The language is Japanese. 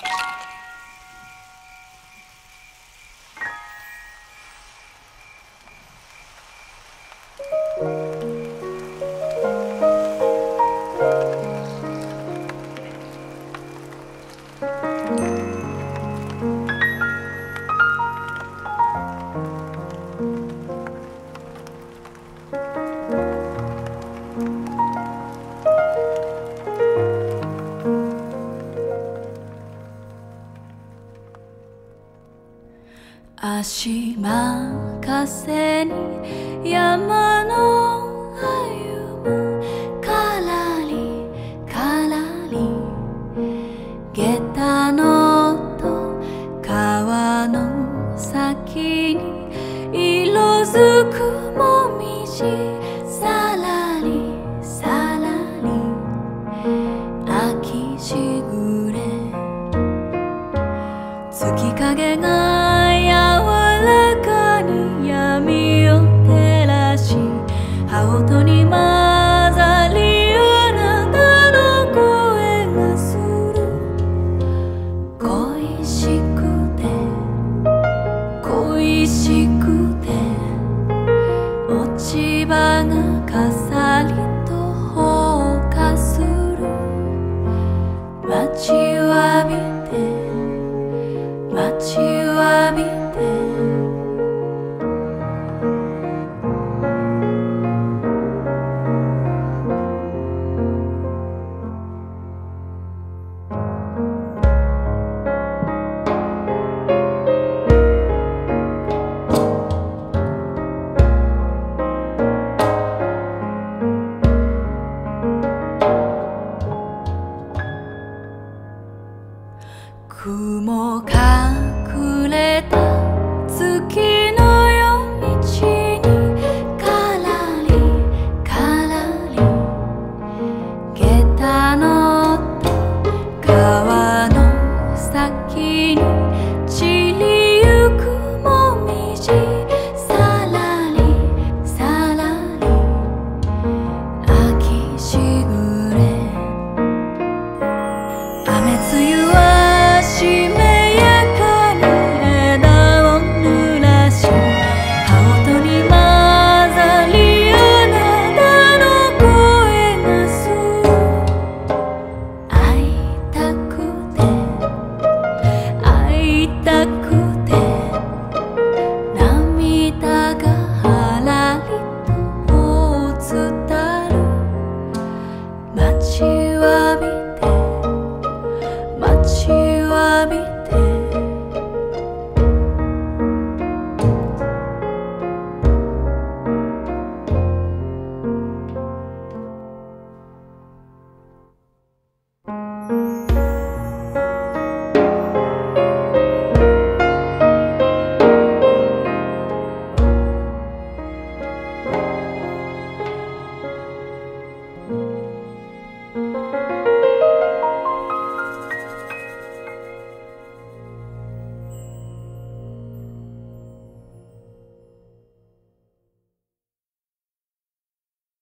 足任せに山の歩むからりからり下駄の音川の先に色づくもみじさらりさらり秋しぐれ月影が音に混ざりあなたの声がする恋しくて恋しくて落ち葉が飾りと放火する待ちわびて待ちわびて雲隠れた月の夜道にからりからり下駄の音川の先に散りゆくもみじさらりさらり秋しぐれ雨露はしめやかに枝を濡らし葉音に混ざりあなたの声がする会いたくて会いたくて涙がはらりと伝る待ちわびて待ちわびて